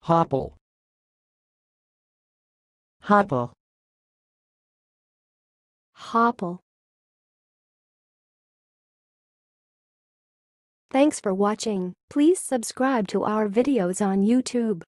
hopple, hopple, hopple. Thanks for watching. Please subscribe to our videos on YouTube.